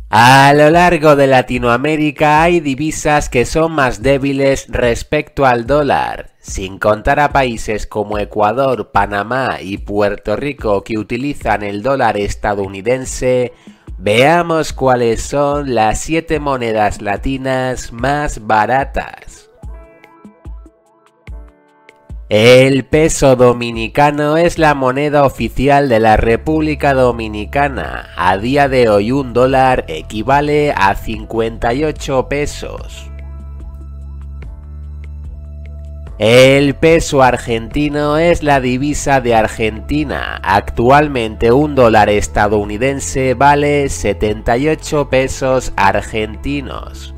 A lo largo de Latinoamérica hay divisas que son más débiles respecto al dólar, sin contar a países como Ecuador, Panamá y Puerto Rico que utilizan el dólar estadounidense. Veamos cuáles son las 7 monedas latinas más baratas. El peso dominicano es la moneda oficial de la República Dominicana. A día de hoy un dólar equivale a 58 pesos. El peso argentino es la divisa de Argentina. Actualmente un dólar estadounidense vale 78 pesos argentinos.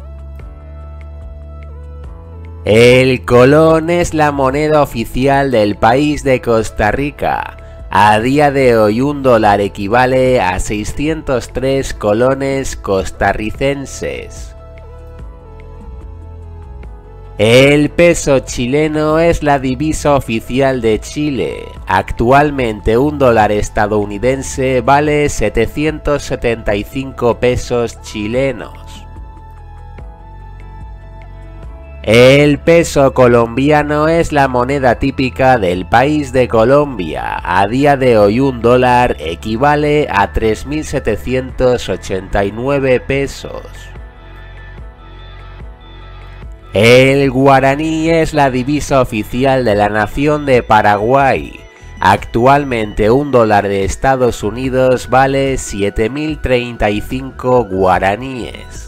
El colón es la moneda oficial del país de Costa Rica. A día de hoy un dólar equivale a 603 colones costarricenses. El peso chileno es la divisa oficial de Chile. Actualmente un dólar estadounidense vale 775 pesos chilenos. El peso colombiano es la moneda típica del país de Colombia. A día de hoy un dólar equivale a 3.789 pesos. El guaraní es la divisa oficial de la nación de Paraguay. Actualmente un dólar de Estados Unidos vale 7.035 guaraníes.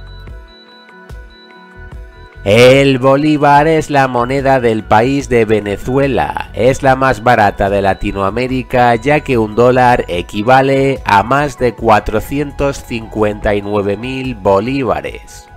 El bolívar es la moneda del país de Venezuela. Es la más barata de Latinoamérica ya que un dólar equivale a más de 459.000 bolívares.